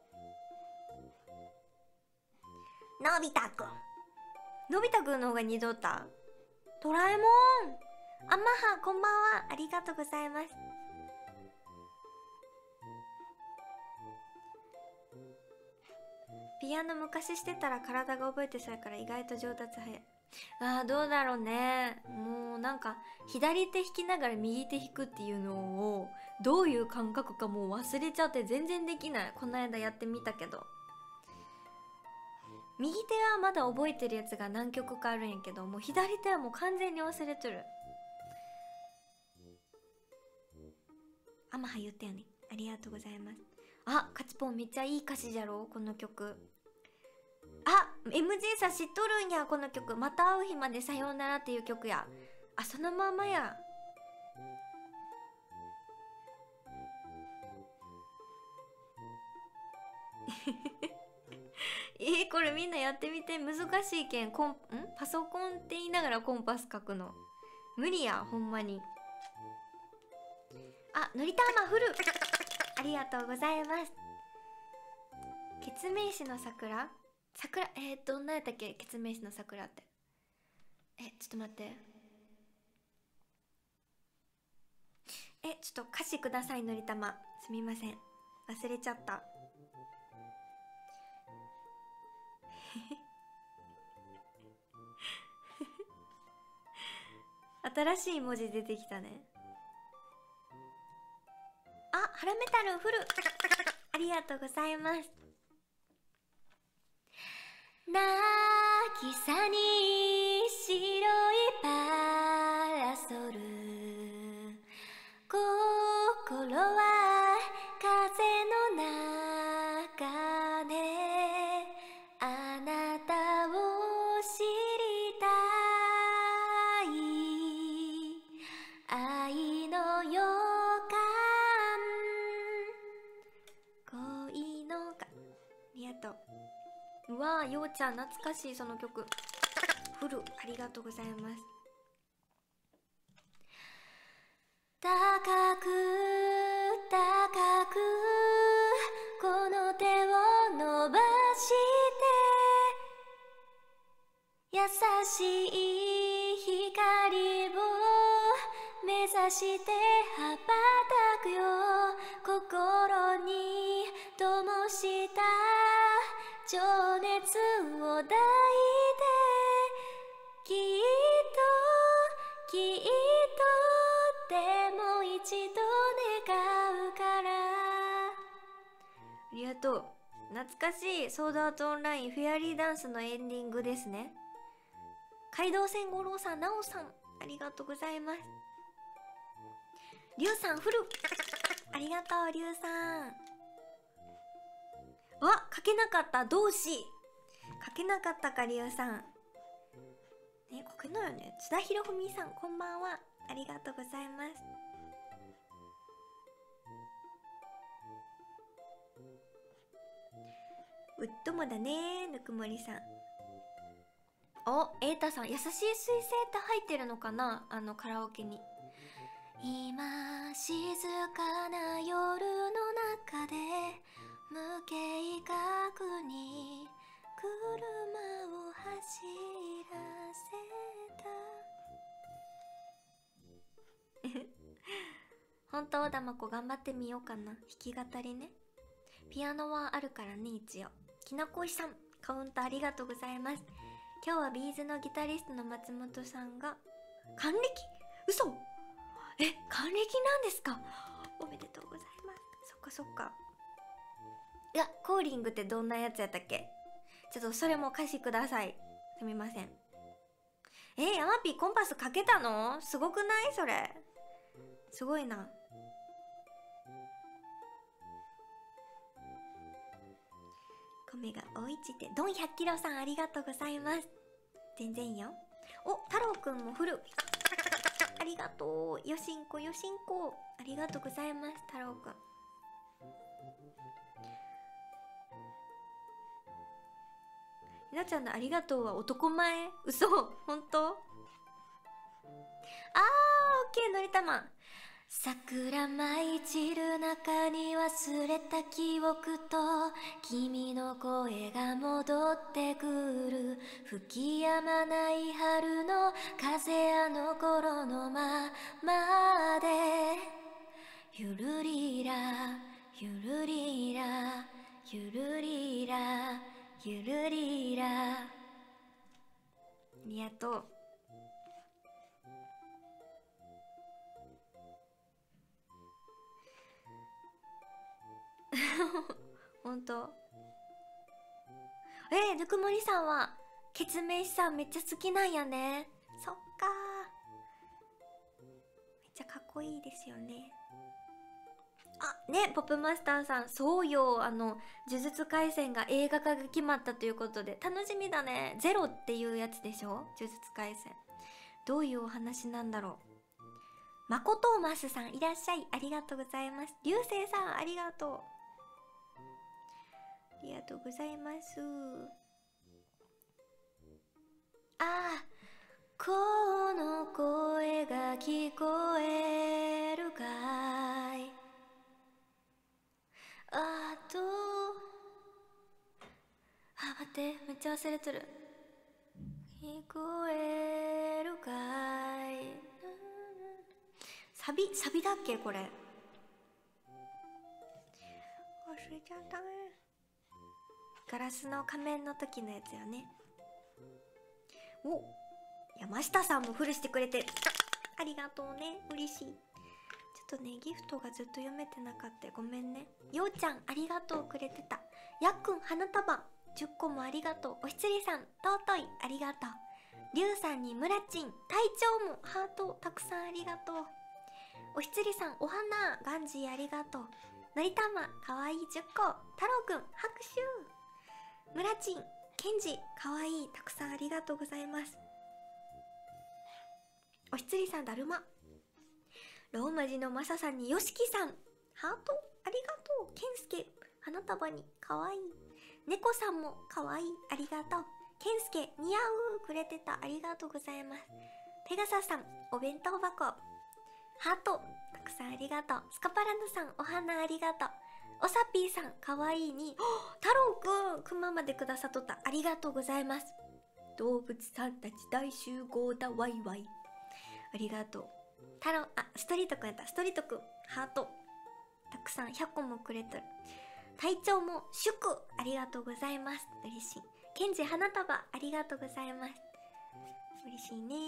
のび太くん、のび太くんの方が二度ったドラえもん。あまはこんばんは。ありがとうございます。ピアノ昔してたら体が覚えてそうやから意外と上達早い。どうだろうね。もうなんか左手弾きながら右手弾くっていうのをどういう感覚かもう忘れちゃって全然できない。この間やってみたけど、右手はまだ覚えてるやつが何曲かあるんやけど、もう左手はもう完全に忘れとる。あまは言ったよね。ありがとうございます。カチポンめっちゃいい歌詞じゃろこの曲。MJ さん知っとるんやこの曲。また会う日までさようならっていう曲や。そのままや。 これみんなやってみて。難しいけん。パソコンって言いながらコンパス書くの無理や、ほんまに。あ、のりたまフルありがとうございます。ケツメイシの桜、どんなやったっけ、ケツメイシの桜って。ちょっと待って、ちょっと歌詞ください、のりたま。すみません、忘れちゃった新しい文字出てきたね。あ、ハラメタルフルありがとうございます。渚に白いパラソル、心は風の中であなたを知りたい、愛の予感、恋のか。ありがとう。うわー、ようちゃん懐かしい、その曲。フルありがとうございます。高く高くこの手を伸ばして優しい光を目指して羽ばたくよ、心に灯した情熱を抱いて、きっときっとでも一度願うから。ありがとう。懐かしいソードアートオンラインフェアリーダンスのエンディングですね。街道線五郎さん、なおさん、ありがとうございます。りゅうさんフルありがとう、りゅうさん。あ、書けなかった、動詞書けなかったか、りゅうさんね、書けないよね。津田ひろふみさん、こんばんは、ありがとうございます。うっともだね、ぬくもりさん。お、瑛太さん、優しい彗星って入ってるのかな、カラオケに。今静かな夜の中で無計画に車を走らせた本当だまこ、頑張ってみようかな。弾き語りね。ピアノはあるからね、一応。きなこいさん、カウントありがとうございます。今日はビーズのギタリストの松本さんが還暦？嘘？還暦なんですか？おめでとうございます。そっかそっか。いや、コーリングってどんなやつやったっけ？ちょっとそれも歌詞ください。すみません。ヤマピーコンパスかけたの？すごくないそれ。すごいな。米がおいちて、ドン100キロさんありがとうございます。全然よ。お、太郎くんもフル。ありがとう。よしんこよしんこ。ありがとうございます、太郎くん。ひなちゃんのありがとうは男前？嘘？ほんと？オッケー、のりたま。桜舞い散る中に忘れた記憶と君の声が戻ってくる、吹き止まない春の風、あの頃のままでゆるりらゆるりらゆるりらゆるりら。ありがとう。ほんと？ぬくもりさんはケツメイシさんめっちゃ好きなんやね。そっかー、めっちゃかっこいいですよね。あ、ね、ポップマスターさん、そうよ、呪術廻戦が映画化が決まったということで楽しみだね。ゼロっていうやつでしょ、呪術廻戦。どういうお話なんだろう。まことーマスさんいらっしゃい、ありがとうございます。流星さんありがとう。 りがとうございます。ああ、この声が聞こえるかい。あと待って、めっちゃ忘れてる。聞こえるかい。サビだっけこれ。忘れちゃったね。ガラスの仮面の時のやつよね。お、山下さんもフルしてくれてありがとうね、嬉しい。ちょっとね、ギフトがずっと読めてなかった、ごめんね。ようちゃんありがとうくれてた。やっくん花束10個もありがとう。おひつりさん尊いありがとう。りゅうさんにむらちん、隊長もハートたくさんありがとう。おひつりさんお花ガンジーありがとう。のりたまかわいい10個。太郎くん拍手。むらちんケンジかわいいたくさんありがとうございます。おひつりさんだるま。ローマ字のマサさんによしきさんハートありがとう。ケンスケ花束にかわいい。猫さんもかわいいありがとう。ケンスケ似合うくれてたありがとうございます。ペガサさんお弁当箱ハートたくさんありがとう。スカパラノさんお花ありがとう。おさぴーさんかわいいに太郎くんくままでくださっとったありがとうございます。動物さんたち大集合だワイワイありがとう。太郎ストリートくんやった。ストリートくんハートたくさん100個もくれてる。隊長も祝ありがとうございます。嬉しい。ケンジ花束ありがとうございます。嬉しいね。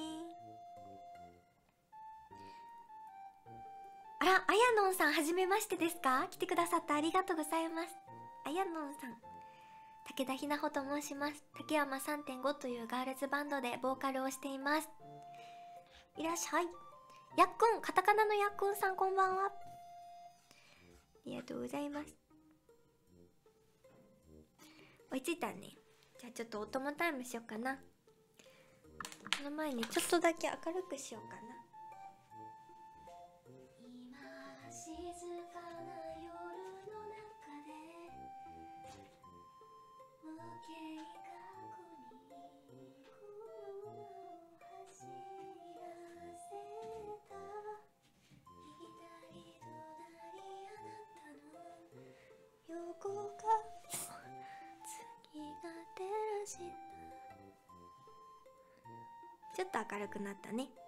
あら、あやのんさんはじめましてですか。来てくださってありがとうございます。あやのんさん、武田ひなほと申します。竹山 3.5 というガールズバンドでボーカルをしています。いらっしゃい。やっくん、カタカナのやっくんさんこんばんは。ありがとうございます。追いついたね。じゃあちょっとお供タイムしようかな。その前にちょっとだけ明るくしようかな。今静かな夜の中で無計画に車を走らせた。左隣あなたの横が月が照らした。ちょっと明るくなったね。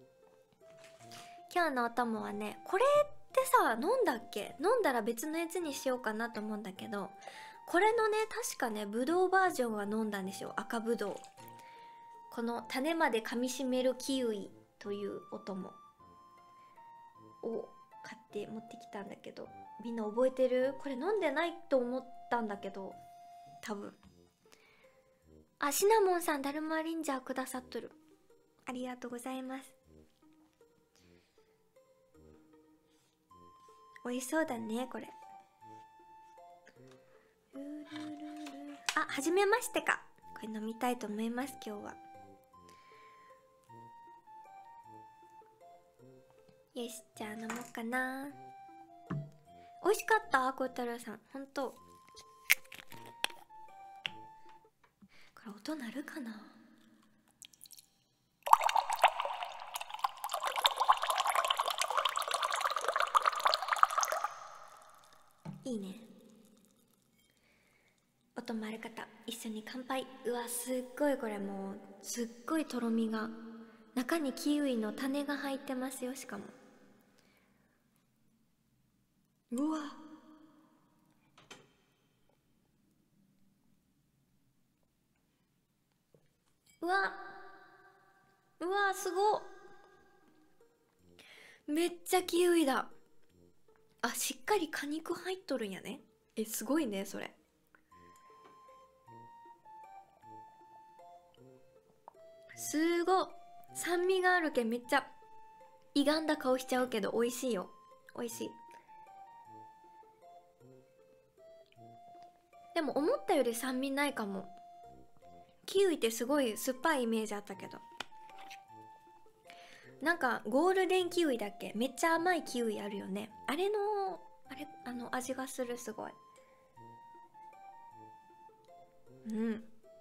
今日のお供はね、これってさ、飲んだっけ？飲んだら別のやつにしようかなと思うんだけど、これのね、確かね、ぶどうバージョンは飲んだんですよ。赤ぶどう。この種まで噛みしめるキウイというお供を買って持ってきたんだけど、みんな覚えてる？これ飲んでないと思ったんだけど、多分。あ、シナモンさん、ダルマリンジャーくださっとる。ありがとうございます。美味しそうだね、これ。あ、はじめましてか。これ飲みたいと思います、今日は。よし、じゃあ飲もうかな。美味しかった孝太郎さん、ほんと。これ音鳴るかな。いいね。音もある方一緒に乾杯。うわ、すっごい、これもうすっごいとろみが、中にキウイの種が入ってますよ。しかもうわ、うわうわ、すごっ。めっちゃキウイだ。あ、しっかり果肉入っとるんやね。すごいね、それ。すごっ。酸味があるけんめっちゃいがんだ顔しちゃうけど美味しいよ。美味しい。でも思ったより酸味ないかも。キウイってすごい酸っぱいイメージあったけど、なんかゴールデンキウイだっけ、めっちゃ甘いキウイあるよね。あれの味がする。すごい。 うん、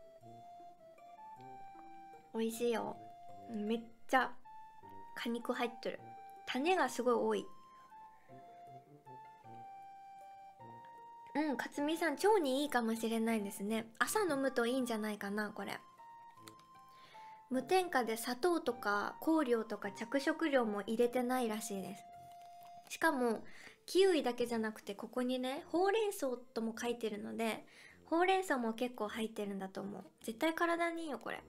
美味しいよ。めっちゃ果肉入ってる。種がすごい多い。うん、かつみさん腸にいいかもしれないですね。朝飲むといいんじゃないかなこれ。無添加で砂糖とか香料とか着色料も入れてないらしいです。しかもキウイだけじゃなくて、ここにねほうれん草とも書いてるので、ほうれん草も結構入ってるんだと思う。絶対体にいいよこれ。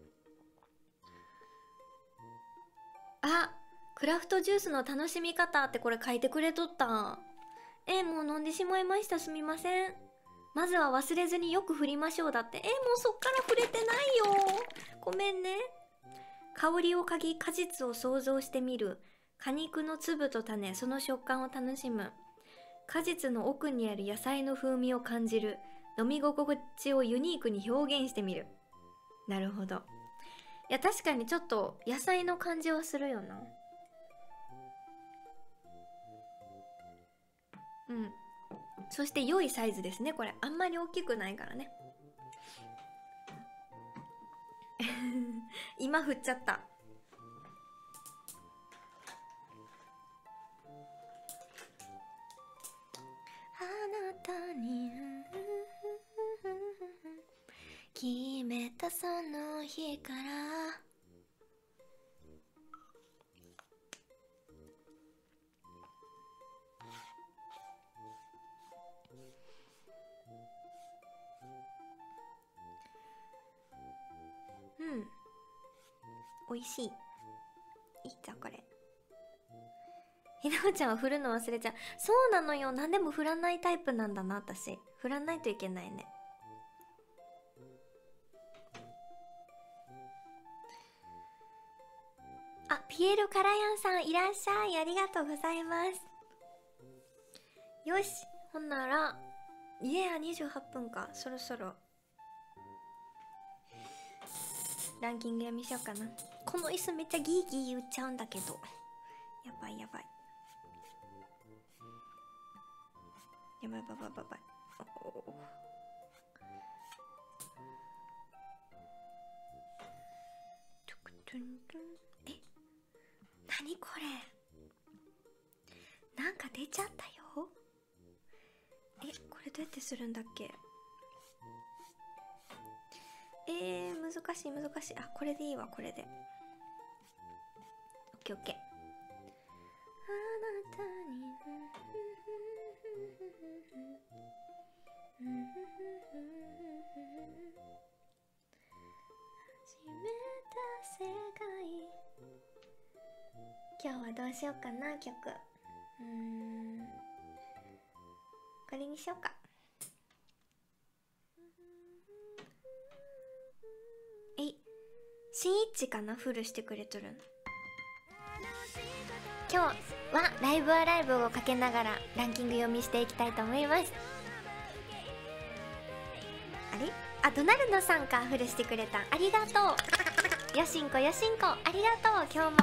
あ、クラフトジュースの楽しみ方ってこれ書いてくれとった。もう飲んでしまいました。すみません。まずは忘れずによく振りましょうだって。もうそっから触れてないよ。ごめんね。香りを嗅ぎ果実を想像してみる。果肉の粒と種、その食感を楽しむ。果実の奥にある野菜の風味を感じる。飲み心地をユニークに表現してみる。なるほど。いや確かにちょっと野菜の感じはするよな。うん。そして良いサイズですねこれ。あんまり大きくないからね。今振っちゃった。あなたに決めたその日から美味しい。いいじゃんこれ。ひなおちゃんは振るの忘れちゃう。そうなのよ。何でも振らないタイプなんだな私。振らないといけないね。あ、ピエール・カラヤンさんいらっしゃい。ありがとうございます。よし、ほんならいや28分か。そろそろランキング読みしようかな。この椅子めっちゃギーギー言っちゃうんだけど、やばいやばいやばいやばいやばいやばい。何これ、なんか出ちゃったよ。これどうやってするんだっけ。難しい難しい。あ、これでいいわ。これでオッケーオッケー。あなたに始めた世界。今日はどうしようかな曲。これにしようか。しんいちかな、フルしてくれとるん。今日はライブアライブをかけながらランキング読みしていきたいと思います。あれ、あ、ドナルドさんか。フルしてくれた、ありがとう。よしんこよしんこありがとう。今日も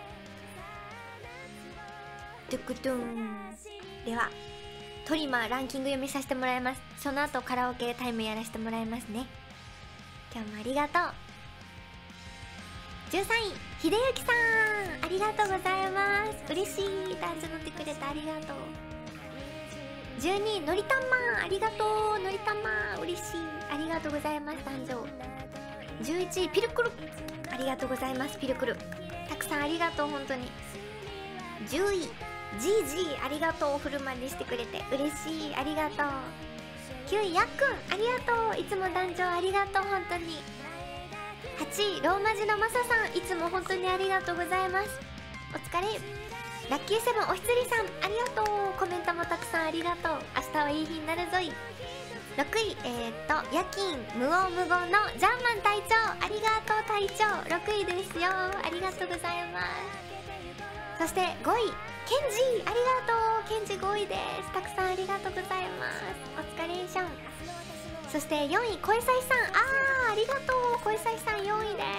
ドゥクドゥン。ではトリマーランキング読みさせてもらいます。その後カラオケタイムやらせてもらいますね。今日もありがとう。13位ひでゆきさんありがとうございます。嬉しい。ダンス乗ってくれてありがとう。12位のりたまありがとう。のりたま嬉しい。ありがとうございます。誕生。11位ピルクルありがとうございます。ピルクルたくさんありがとう本当に。10位ジージーありがとう。フルマにしてくれて嬉しい。ありがとう。9位やっくんありがとう。いつも誕生ありがとう本当に。8位ローマ字のマサさんいつも本当にありがとうございます。お疲れ。ラッキーセブンおひつりさんありがとう。コメントもたくさんありがとう。明日はいい日になるぞい。6位夜勤無音無言のジャーマン隊長ありがとう。隊長6位ですよ。ありがとうございます。そして5位ケンジありがとう。ケンジ5位です。たくさんありがとうございます。お疲れーション。そして4位小江さいさんありがとう。小江さいさん4位です。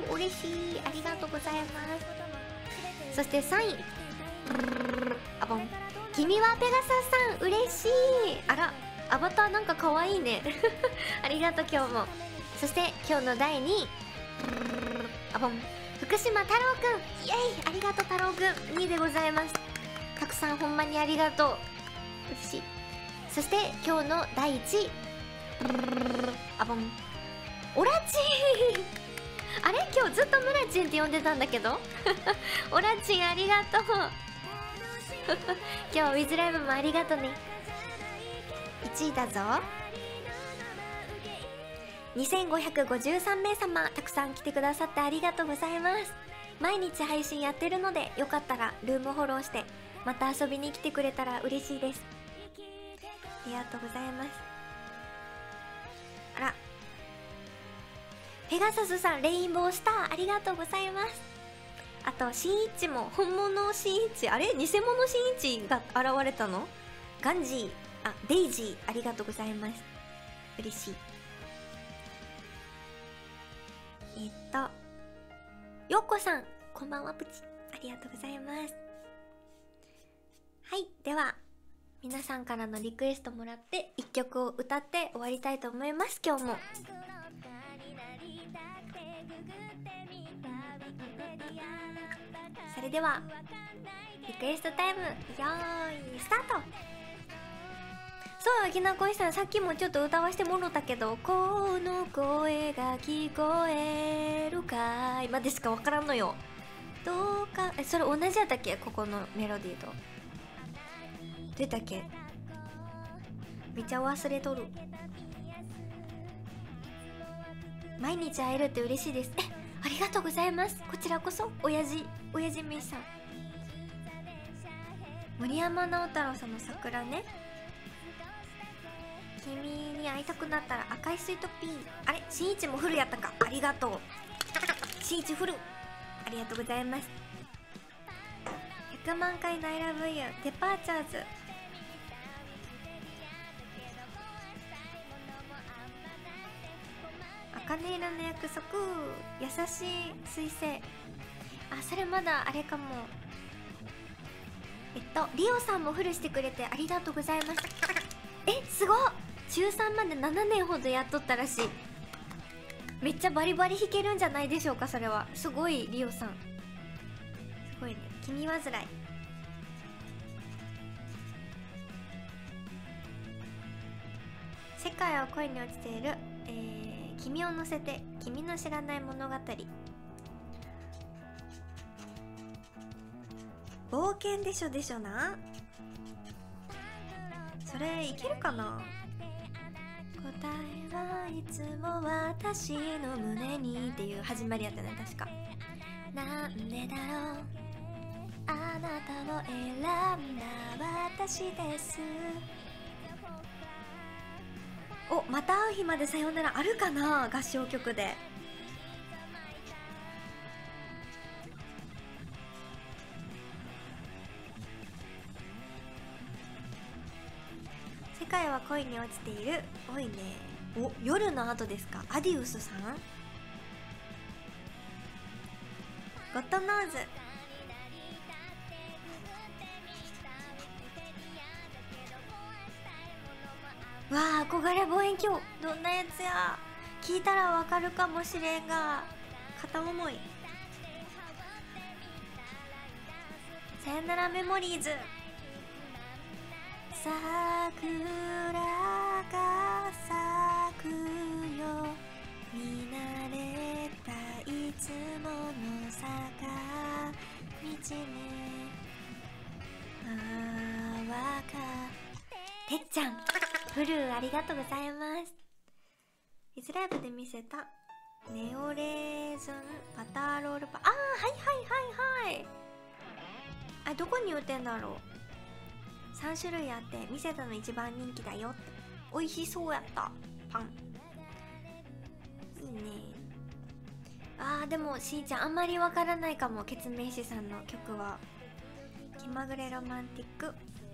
嬉しい。ありがとうございます。そして3位あぼん君はペガサスさん嬉しい。あらアバターなんか可愛いねありがとう今日も。そして今日の第2位、あぼん、福島太郎くん、イエイ、ありがとう太郎くん、2位でございます。たくさんほんまにありがとう、嬉しい。そして今日の第1位、あぼん、オラチンあれ今日ずっとムラチンって呼んでたんだけどオラチンありがとう今日ウィズライブもありがとうね。1位だぞ。2553名様、たくさん来てくださってありがとうございます。毎日配信やってるので、よかったらルームフォローしてまた遊びに来てくれたら嬉しいです。ありがとうございます。あら、ペガサスさん、レインボースターありがとうございます。あとしんいちも、本物しんいち、あれ偽物しんいちが現れたの。ガンジー、あ、デイジーありがとうございます。嬉しい。よっこさん、こんばんは、プチありがとうございます。はい、では皆さんからのリクエストもらって1曲を歌って終わりたいと思います。今日もそれではリクエストタイム、よーいスタート。そう、きなこいさん、さっきもちょっと歌わしてもろたけど、この声が聞こえるかいまでしかわからんのよ。どうか、それ同じやったっけ、ここのメロディーと。どうやったっけ、めっちゃ忘れとる。毎日会えるって嬉しいです。ありがとうございます。こちらこそ、親父めさん。森山直太朗さんの桜ね。君に会いたくなったら赤いスイートピー。あれ、しんいちもフルやったか。ありがとうしんいちフル、ありがとうございます。100万回の I love you デパーチャーズ。茜色の約束、優しい彗星。あ、それまだあれかも。リオさんもフルしてくれてありがとうございます。すごっ、中3まで7年ほどやっとったらしい。めっちゃバリバリ弾けるんじゃないでしょうか。それはすごい。リオさんすごいね。君はずらい。世界は恋に落ちている、君を乗せて、君の知らない物語。冒険でしょな。それいけるかな。答えはいつも私の胸にっていう始まりやったね、確か。なんでだろう、あなたを選んだ私です。お、また会う日までさようならあるかな、合唱曲で。世界は恋に落ちている。おいね。お、夜の後ですか。アディウスさん、ゴッドノーズ。わあ、憧れ望遠鏡、どんなやつや。聞いたらわかるかもしれんが、片思い。さよならメモリーズ。桜が咲くよ、見慣れたいつもの坂道ね。てっちゃん、フルーありがとうございます。イズライブで見せたネオレーズンバターロールパン。あー、はいはいはいはい。あ、どこに売ってんだろう。3種類あって見せたの一番人気だよって。美味しそうやったパン。いいね。あー、でもしーちゃんあんまりわからないかも。ケツメイシさんの曲は。気まぐれロマンティック。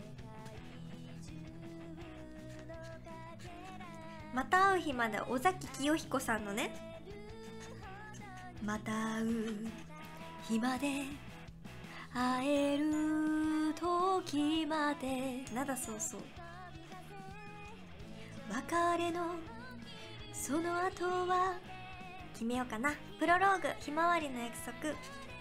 また会う日まで、尾崎清彦さんのね。また会う日まで、会える時まで。なんだそうそう。 別れのその後は決めようかな。プロローグ、ひまわりの約束、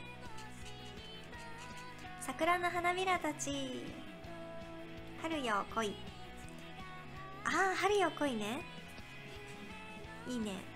桜の花びらたち、春よ来い。ああ、春よ来いね。いいね。